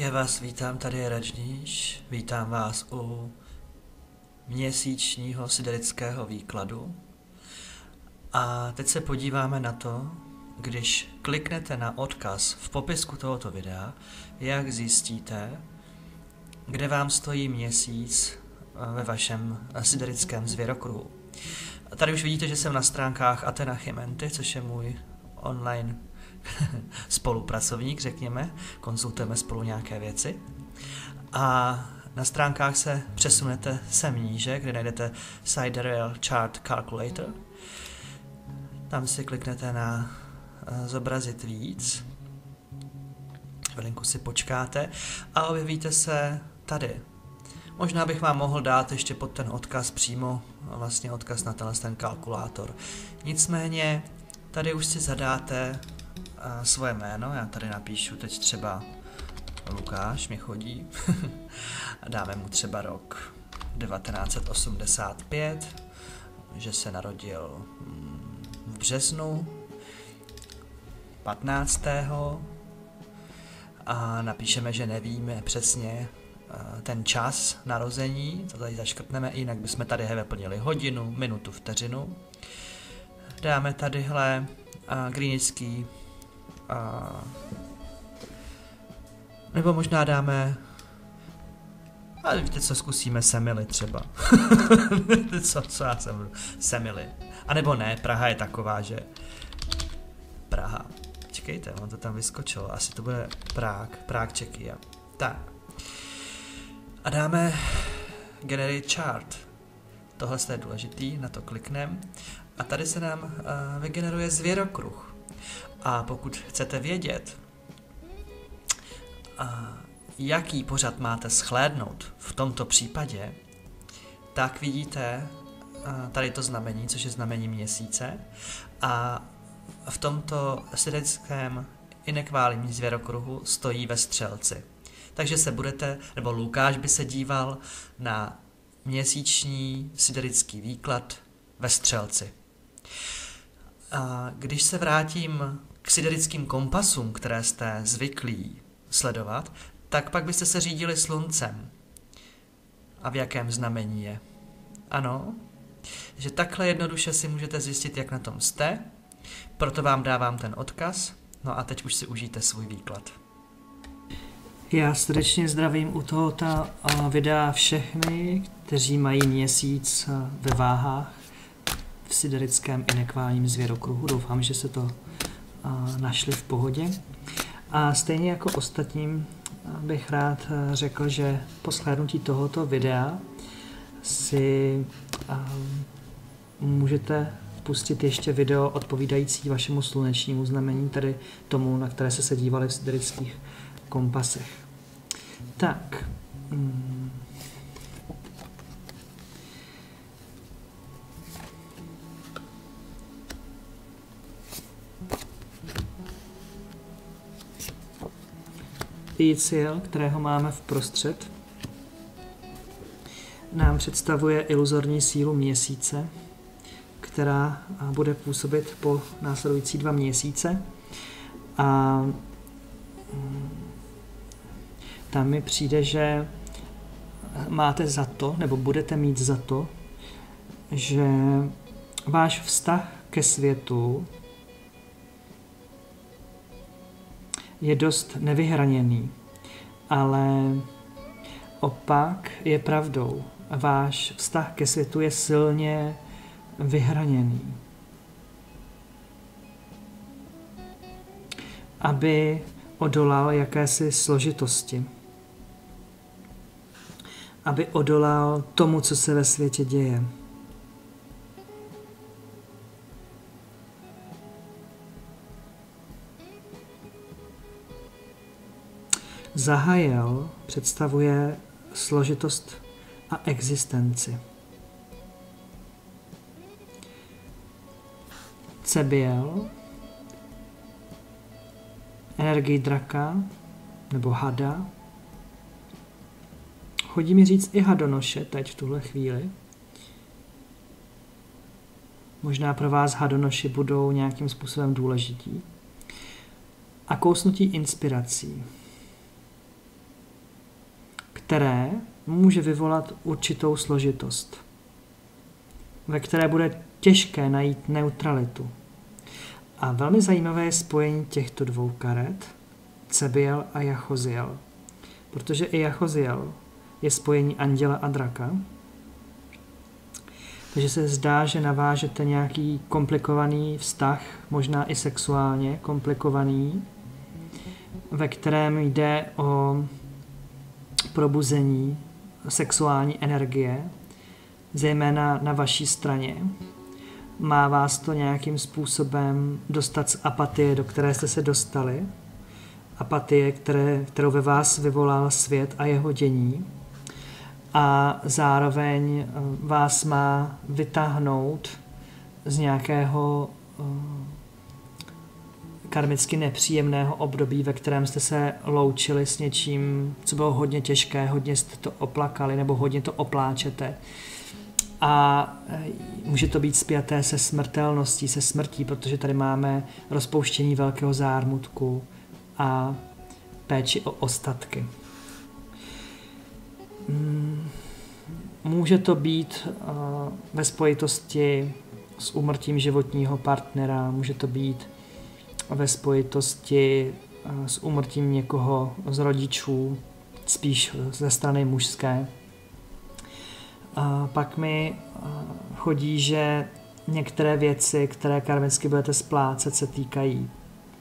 Já vás vítám, tady je Rajníš, vítám vás u měsíčního siderického výkladu. A teď se podíváme na to, když kliknete na odkaz v popisku tohoto videa, jak zjistíte, kde vám stojí měsíc ve vašem siderickém zvěrokruhu. Tady už vidíte, že jsem na stránkách Athena Chimenty, což je můj online spolupracovník, řekněme, konzultujeme spolu nějaké věci. A na stránkách se přesunete sem níže, kde najdete Sidereal Chart Calculator. Tam si kliknete na zobrazit víc. Chvilinku si počkáte a objevíte se tady. Možná bych vám mohl dát ještě pod ten odkaz přímo vlastně odkaz na ten kalkulátor. Nicméně tady už si zadáte svoje jméno, já tady napíšu teď třeba Lukáš, mi chodí, a dáme mu třeba rok 1985, že se narodil v březnu 15. a napíšeme, že nevíme přesně ten čas narození, to tady zaškrtneme, jinak bychom tady vyplnili hodinu, minutu, vteřinu. Dáme tadyhle Greenwichský, nebo možná dáme, a víte co, zkusíme Semily třeba. co já jsem, Semily. A nebo ne, Praha je taková, že Praha. Čekejte, on to tam vyskočilo, asi to bude Prague Czechia. Tak. A dáme Generate Chart. Tohle je důležitý, na to klikneme. A tady se nám vygeneruje zvěrokruh. A pokud chcete vědět, jaký pořad máte shlédnout v tomto případě, tak vidíte tady to znamení, což je znamení měsíce. A v tomto siderickém inekválním zvěrokruhu stojí ve střelci. Takže se budete, nebo Lukáš by se díval na měsíční siderický výklad ve střelci. A když se vrátím k siderickým kompasům, které jste zvyklí sledovat, tak pak byste se řídili sluncem. A v jakém znamení je? Ano, že takhle jednoduše si můžete zjistit, jak na tom jste, proto vám dávám ten odkaz, no a teď už si užijte svůj výklad. Já srdečně zdravím u tohoto videa všechny, kteří mají měsíc ve váhách v siderickém inekválním zvěrokruhu. Doufám, že se to našli v pohodě. A stejně jako ostatním bych rád řekl, že po shlédnutí tohoto videa si můžete pustit ještě video odpovídající vašemu slunečnímu znamení, tedy tomu, na které se dívali v siderických kompasech. Tak. Iciel, kterého máme vprostřed, nám představuje iluzorní sílu měsíce, která bude působit po následující 2 měsíce. A tam mi přijde, že máte za to, nebo budete mít za to, že váš vztah ke světu je dost nevyhraněný, ale opak je pravdou. Váš vztah ke světu je silně vyhraněný. Aby odolal jakési složitosti. Aby odolal tomu, co se ve světě děje. Zahael představuje složitost a existenci. Cebiel energii draka nebo hada. Chodí mi říct i hadonoše teď v tuhle chvíli. Možná pro vás hadonoši budou nějakým způsobem důležití. A kousnutí inspirací. které může vyvolat určitou složitost, ve které bude těžké najít neutralitu. A velmi zajímavé je spojení těchto dvou karet, Cebiel a Jachoziel, protože i Jachoziel je spojení anděla a draka, takže se zdá, že navážete nějaký komplikovaný vztah, možná i sexuálně komplikovaný, ve kterém jde o probuzení sexuální energie, zejména na vaší straně. Má vás to nějakým způsobem dostat z apatie, do které jste se dostali. Apatie, kterou ve vás vyvolal svět a jeho dění. A zároveň vás má vytáhnout z nějakého karmicky nepříjemného období, ve kterém jste se loučili s něčím, co bylo hodně těžké, hodně jste to oplakali nebo hodně to opláčete. A může to být spjaté se smrtelností, se smrtí, protože tady máme rozpouštění velkého zármutku a péči o ostatky. Může to být ve spojitosti s úmrtím životního partnera, může to být ve spojitosti s úmrtím někoho z rodičů, spíš ze strany mužské. Pak mi chodí, že některé věci, které karmicky budete splácet, se týkají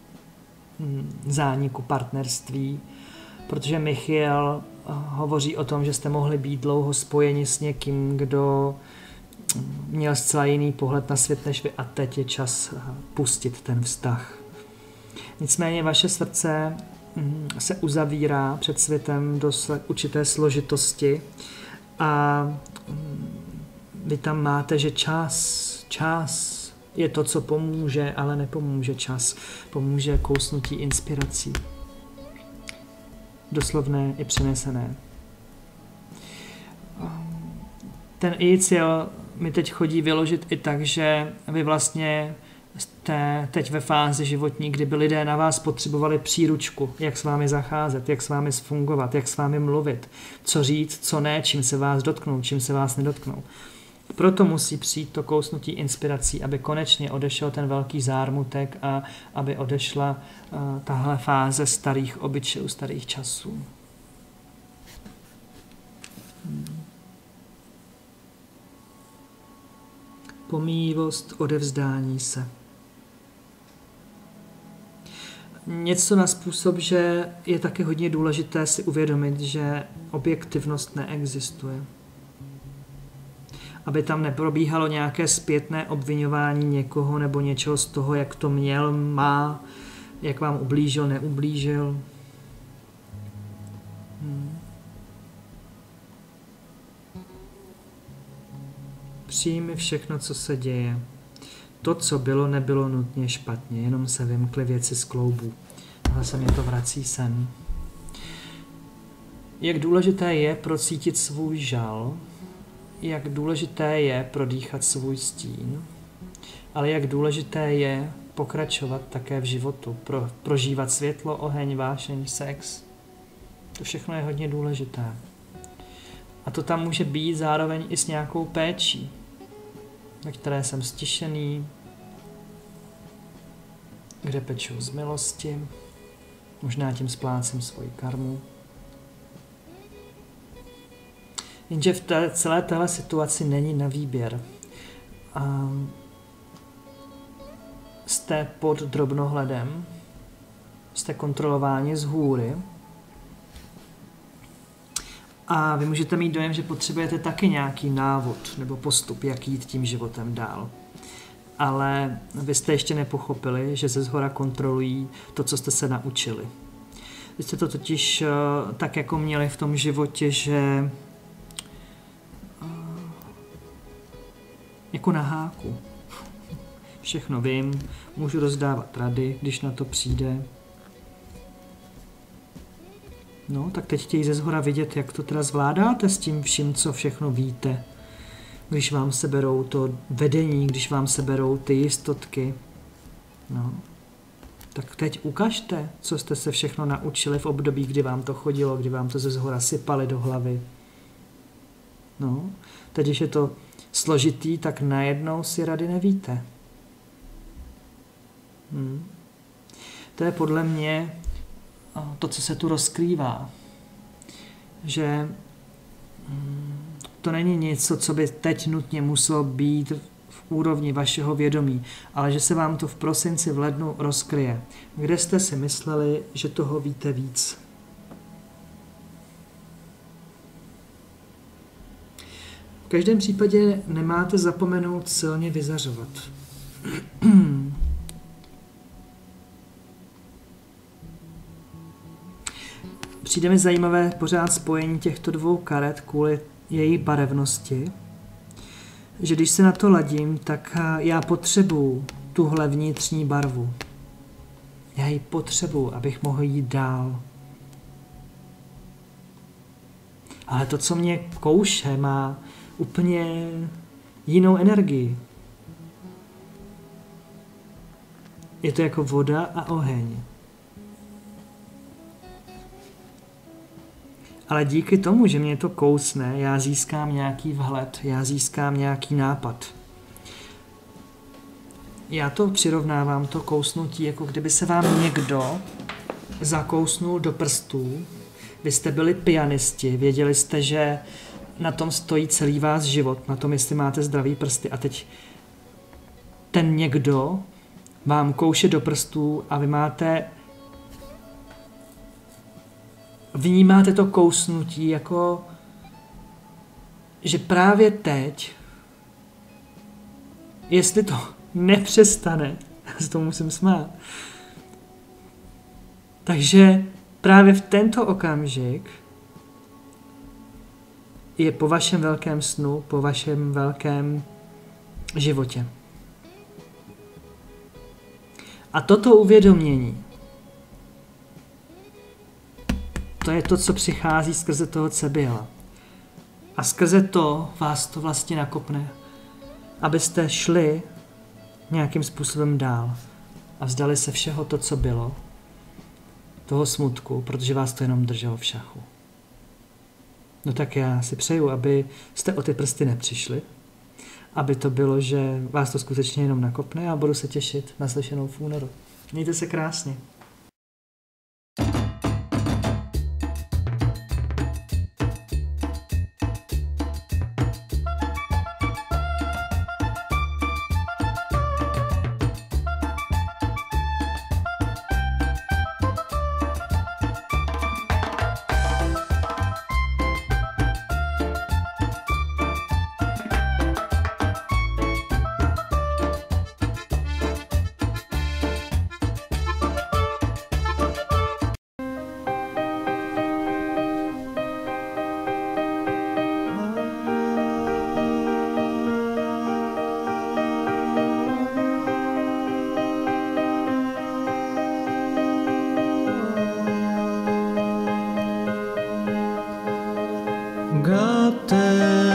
zániku partnerství, protože Michiel hovoří o tom, že jste mohli být dlouho spojeni s někým, kdo měl zcela jiný pohled na svět než vy a teď je čas pustit ten vztah. Nicméně vaše srdce se uzavírá před světem do určité složitosti a vy tam máte, že čas je to, co pomůže, ale nepomůže čas. Pomůže kousnutí inspirací. Doslovné i přenesené. Ten Iciel mi teď chodí vyložit i tak, že vy vlastně jste teď ve fázi životní, kdyby lidé na vás potřebovali příručku, jak s vámi zacházet, jak s vámi fungovat, jak s vámi mluvit, co říct, co ne, čím se vás dotknou, čím se vás nedotknou. Proto musí přijít to kousnutí inspirací, aby konečně odešel ten velký zármutek a aby odešla tahle fáze starých obyčejů, starých časů. Pomíjivost, odevzdání se. Něco na způsob, že je taky hodně důležité si uvědomit, že objektivnost neexistuje. Aby tam neprobíhalo nějaké zpětné obviňování někoho nebo něčeho z toho, jak to měl, má, jak vám ublížil, neublížil. Přijmi všechno, co se děje. To, co bylo, nebylo nutně špatně, jenom se vymkly věci z kloubů. Ale se mě to vrací sem. Jak důležité je procítit svůj žal, jak důležité je prodýchat svůj stín, ale jak důležité je pokračovat také v životu, prožívat světlo, oheň, vášeň, sex. To všechno je hodně důležité. A to tam může být zároveň i s nějakou péčí, ve které jsem stišený, kde peču z milosti, možná tím splácím svoji karmu. Jenže v celé téhle situaci není na výběr. Jste pod drobnohledem, jste kontrolováni z hůry a vy můžete mít dojem, že potřebujete taky nějaký návod nebo postup, jak jít tím životem dál. Ale vy jste ještě nepochopili, že ze shora kontrolují to, co jste se naučili. Vy jste to totiž tak jako měli v tom životě, že jako na háku. Všechno vím, můžu rozdávat rady, když na to přijde. No, tak teď chtějí ze shora vidět, jak to teda zvládáte s tím vším, co všechno víte. Když vám seberou to vedení, když vám seberou ty jistotky. No. Tak teď ukažte, co jste se všechno naučili v období, kdy vám to chodilo, kdy vám to ze zhora sypali do hlavy. No, teď, když je to složitý, tak najednou si rady nevíte. To je podle mě to, co se tu rozkrývá. Že to není něco, co by teď nutně muselo být v úrovni vašeho vědomí, ale že se vám to v prosinci, v lednu rozkryje. Kde jste si mysleli, že toho víte víc? V každém případě nemáte zapomenout silně vyzařovat. Přijde mi zajímavé pořád spojení těchto dvou karet kvůli její barevnosti, že když se na to ladím, tak já potřebuju tuhle vnitřní barvu. Já ji potřebuju, abych mohl jít dál. Ale to, co mě kouše, má úplně jinou energii. Je to jako voda a oheň. Ale díky tomu, že mě to kousne, já získám nějaký vhled, já získám nějaký nápad. Já to přirovnávám, to kousnutí, jako kdyby se vám někdo zakousnul do prstů. Vy jste byli pianisti, věděli jste, že na tom stojí celý váš život, na tom, jestli máte zdravý prsty. A teď ten někdo vám kouše do prstů a vy vnímáte to kousnutí jako, že právě teď, jestli to nepřestane, já se tomu musím smát, takže právě v tento okamžik je po vašem velkém snu, po vašem velkém životě. A toto uvědomění, to je to, co přichází skrze toho Cebiela. A skrze to vás to vlastně nakopne, abyste šli nějakým způsobem dál a vzdali se všeho to, co bylo, toho smutku, protože vás to jenom drželo v šachu. No tak já si přeju, aby jste o ty prsty nepřišli, aby to bylo, že vás to skutečně jenom nakopne a budu se těšit na slyšenou v únoru. Mějte se krásně. Gate